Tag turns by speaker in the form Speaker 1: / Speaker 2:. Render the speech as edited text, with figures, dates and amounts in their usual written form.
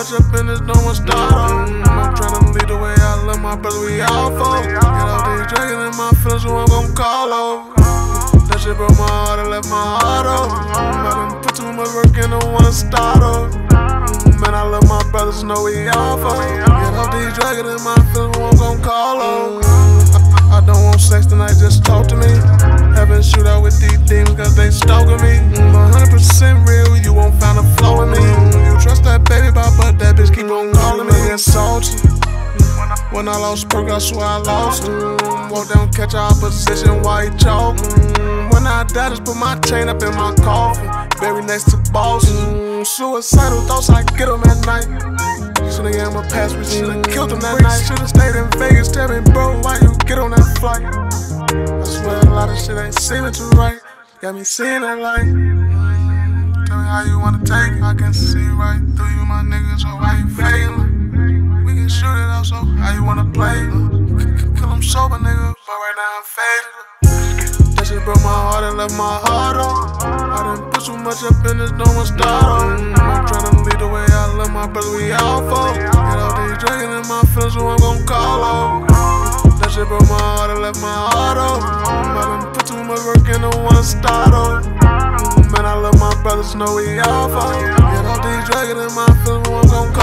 Speaker 1: much up in this, don't want start off. I'm tryna lead the way, I love my brother, we all folk. Get all these dragging in my feelings, who I'm gon' call over. That shit broke my heart and left my heart over. I done put too much work in, don't wanna start over. Man, I love my brothers, know we all folk. Get all these dragging in my feelings, who I'm gon' call over. I don't want sex tonight, just talk to me. Having shootout with these demons cause they stalking me. 100% real, you won't find a flaw in me. You trust that baby bop, but that bitch keep on calling me. Get salty. When I lost perk, I swear I lost. Walk down, catch our opposition, white chalk. When I die, just put my chain up in my coffin. Buried next to Boston. Suicidal thoughts, I get them at night. Should've gave him a pass, we should've killed him that night. Should've stayed in Vegas, tell me bro, why you get on that flight? I swear a lot of shit ain't seeming too right. Got me seeing that light. Tell me how you wanna take it. I can see right through you, my nigga, so why you faking? We can shoot it out, so how you wanna play? Kill him sober, nigga, but right now I'm faded. That shit broke my heart and left my heart off. I done put too much up in this, don't wanna start off. I'm tryna lead the way, I love my brother, we all folk. Get all these dragging in my feelings, who I'm gon' call over. That shit broke my heart and left my heart over. I done put too much work in, don't wanna start over. Man, I love my brothers, know we all folk. Get all these dragging in my feelings, who I'm gon' call over.